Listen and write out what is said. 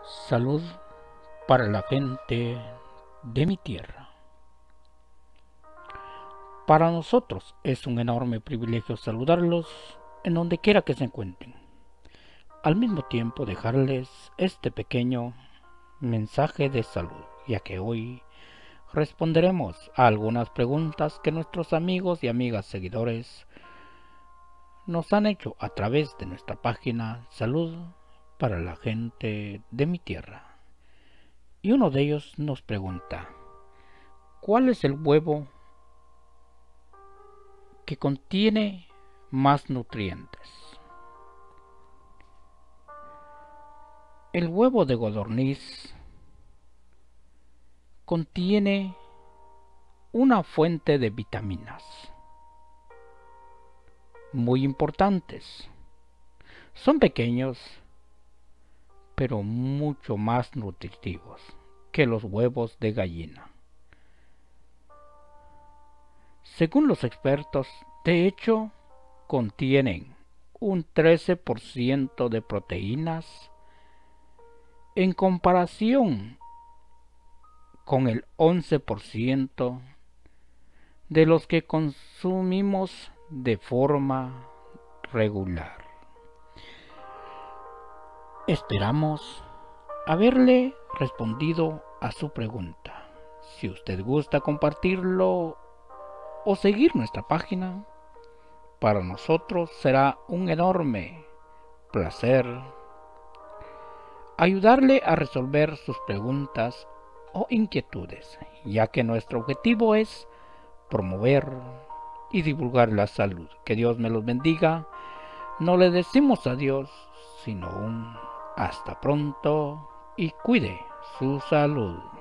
Salud para la gente de mi tierra. Para nosotros es un enorme privilegio saludarlos en donde quiera que se encuentren. Al mismo tiempo dejarles este pequeño mensaje de salud, ya que hoy responderemos a algunas preguntas que nuestros amigos y amigas seguidores nos han hecho a través de nuestra página Salud para la gente de mi tierra. Y uno de ellos nos pregunta: ¿cuál es el huevo que contiene más nutrientes? El huevo de codorniz contiene una fuente de vitaminas muy importantes. Son pequeños, pero mucho más nutritivos que los huevos de gallina. Según los expertos, de hecho, contienen un 13% de proteínas en comparación con el 11% de los que consumimos de forma regular. Esperamos haberle respondido a su pregunta. Si usted gusta compartirlo o seguir nuestra página, para nosotros será un enorme placer ayudarle a resolver sus preguntas o inquietudes, ya que nuestro objetivo es promover y divulgar la salud. Que Dios me los bendiga. No le decimos adiós, sino un hasta pronto y cuide su salud.